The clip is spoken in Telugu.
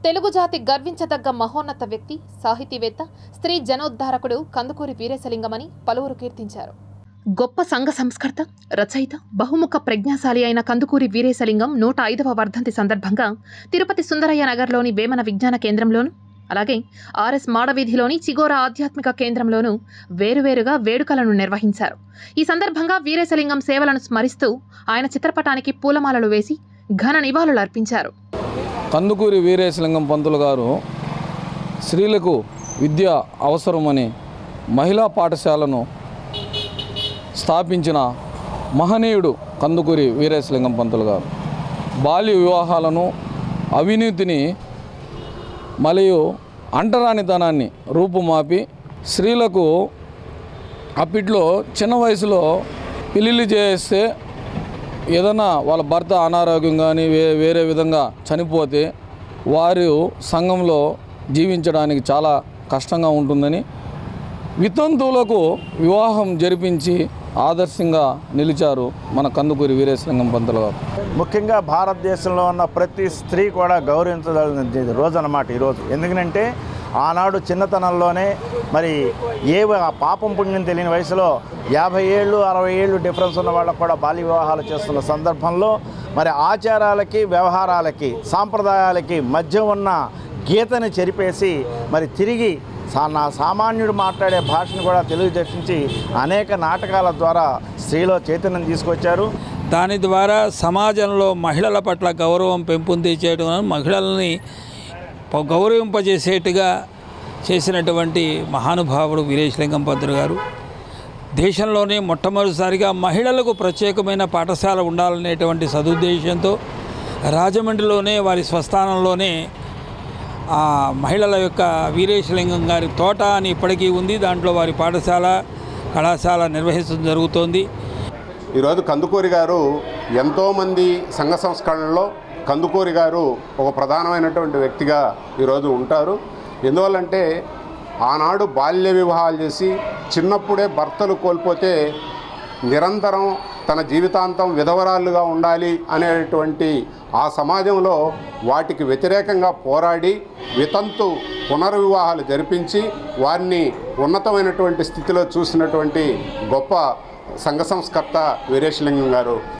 తెలుగు జాతి గర్వించదగ్గ మహోన్నత వ్యక్తి, సాహితీవేత్త, స్త్రీ జనోద్ధారకుడు కందుకూరి వీరేశలింగమని పలువురు కీర్తించారు. గొప్ప సంఘ సంస్కర్త, రచయిత, బహుముఖ ప్రజ్ఞాశాలి అయిన కందుకూరి వీరేశలింగం 105వ వర్ధంతి సందర్భంగా తిరుపతి సుందరయ్య నగర్లోని వేమన విజ్ఞాన కేంద్రంలోను, అలాగే ఆర్ఎస్ మాడవీధిలోని చిగోర ఆధ్యాత్మిక కేంద్రంలోనూ వేరువేరుగా వేడుకలను నిర్వహించారు. ఈ సందర్భంగా వీరేశలింగం సేవలను స్మరిస్తూ ఆయన చిత్రపటానికి పూలమాలలు వేసి ఘన నివాళులు అర్పించారు. కందుకూరి వీరేశలింగం పంతులు గారు స్త్రీలకు విద్య అవసరమని మహిళా పాఠశాలను స్థాపించిన మహనీయుడు కందుకూరి వీరేశలింగం పంతులు గారు. బాల్య వివాహాలను, అవినీతిని మరియు అంటరానితనాన్ని రూపుమాపి స్త్రీలకు అప్పట్లో చిన్న వయసులో పెళ్ళిళ్ళు చేస్తే ఏదైనా వాళ్ళ భర్త అనారోగ్యం కానీ వేరే విధంగా చనిపోతే వారు సంఘంలో జీవించడానికి చాలా కష్టంగా ఉంటుందని వితంతువులకు వివాహం జరిపించి ఆదర్శంగా నిలిచారు మన కందుకూరి వీరేశలింగం పంతులు గారు. ముఖ్యంగా భారతదేశంలో ఉన్న ప్రతి స్త్రీ కూడా గౌరవించదగిన రోజు అన్నమాట ఈరోజు. ఎందుకంటే ఆనాడు చిన్నతనంలోనే మరి పాపం పుణ్యం తెలియని వయసులో 50 ఏళ్ళు 60 ఏళ్ళు డిఫరెన్స్ ఉన్న వాళ్ళకు కూడా బాల్య వివాహాలు చేస్తున్న సందర్భంలో మరి ఆచారాలకి, వ్యవహారాలకి, సాంప్రదాయాలకి మధ్య ఉన్న గీతని చెరిపేసి మరి తిరిగి సామాన్యుడు మాట్లాడే భాషను కూడా తెలుగు దర్శించి అనేక నాటకాల ద్వారా స్త్రీలో చైతన్యం తీసుకొచ్చారు. దాని ద్వారా సమాజంలో మహిళల పట్ల గౌరవం పెంపొందించేయడం, మహిళల్ని గౌరవింపజేసేట్టుగా చేసినటువంటి మహానుభావుడు వీరేశలింగం పంతులు గారు. దేశంలోనే మొట్టమొదటిసారిగా మహిళలకు ప్రత్యేకమైన పాఠశాల ఉండాలనేటువంటి సదుద్దేశంతో రాజమండ్రిలోనే వారి స్వస్థానంలోనే ఆ మహిళల యొక్క వీరేశలింగం గారి తోట అని ఇప్పటికీ ఉంది. దాంట్లో వారి పాఠశాల, కళాశాల నిర్వహించడం జరుగుతోంది. ఈరోజు కందుకూరి గారు ఎంతోమంది సంఘ సంస్కరణలో కందుకూరి గారు ఒక ప్రధానమైనటువంటి వ్యక్తిగా ఈరోజు ఉంటారు. ఎందువల్లంటే ఆనాడు బాల్య వివాహాలు చేసి చిన్నప్పుడే భర్తలు కోల్పోతే నిరంతరం తన జీవితాంతం విధవరాలుగా ఉండాలి అనేటువంటి ఆ సమాజంలో వాటికి వ్యతిరేకంగా పోరాడి వితంతు పునర్వివాహాలు జరిపించి వారిని ఉన్నతమైనటువంటి స్థితిలో చూసినటువంటి గొప్ప సంఘ సంస్కర్త వీరేశలింగం గారు.